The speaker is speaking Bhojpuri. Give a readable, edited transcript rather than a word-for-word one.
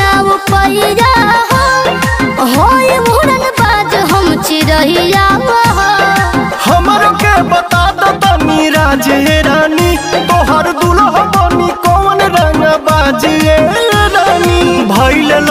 ना उपैया होई मुरन बाज हम चिरैया हमर के बता दो तनी राजे रानी तोहर दुल्हा बनी कौन रंग बाजिए रानी भइल